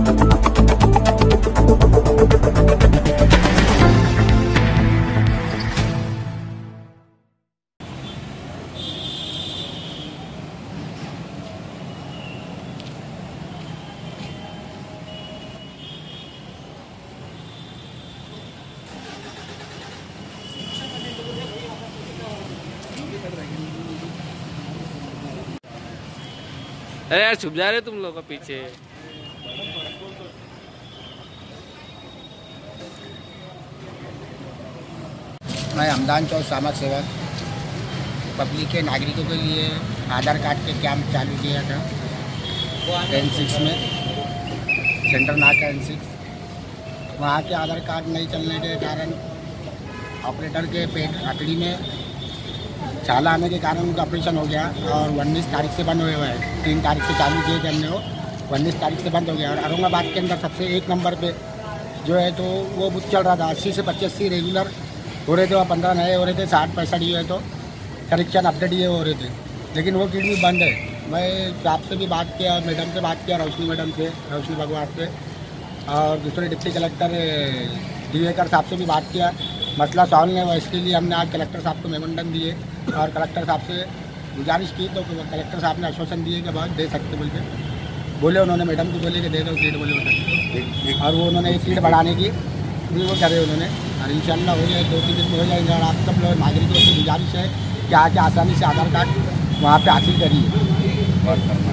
अरे यार छुप जा रहे तुम लोग का पीछे। मैं हमदान चौक समाज सेवक पब्लिक के नागरिकों के लिए आधार कार्ड के कैंप चालू किया था N6 में, सेंटर नाका N6। वहाँ के आधार कार्ड नहीं चलने के कारण ऑपरेटर के पेट आखिरी में छाला आने के कारण उनका ऑपरेशन हो गया और 19 तारीख से बंद हुए हुए हैं। 3 तारीख से चालू किए थे हमने, वो 19 तारीख से बंद हो गया। और औरंगाबाद के अंदर सबसे 1 नंबर पे जो है तो वो बुक चल रहा था। 80 से 85 रेगुलर हो रहे थे और 15 नए हो रहे थे। 60-65 ये है तो करेक्शन अपडेट ये हो रहे थे, लेकिन वो किट भी बंद है। मैं आपसे भी बात किया, मैडम से बात किया, रोशनी मैडम से, रोशनी भगवान से, और दूसरे डिप्टी कलेक्टर दिवेकर साहब से भी बात किया। मसला सॉल्व नहीं हुआ, इसके लिए हमने आज कलेक्टर साहब को मेमोरेंडम दिए और कलेक्टर साहब से गुजारिश की तो कलेक्टर साहब ने आश्वासन दिए कि बाद दे सकते बोल के बोले। उन्होंने मैडम को बोले कि दे दो सीट बोले बता, और वो उन्होंने सीट बढ़ाने की भी वो करे उन्होंने। और इंशाल्लाह हो जाए 2-3 दिन में हो जाएगा। और आप सब लोग नागरिकों से गुजारिश है कि आके आसानी से आधार कार्ड वहाँ पे हासिल करिए।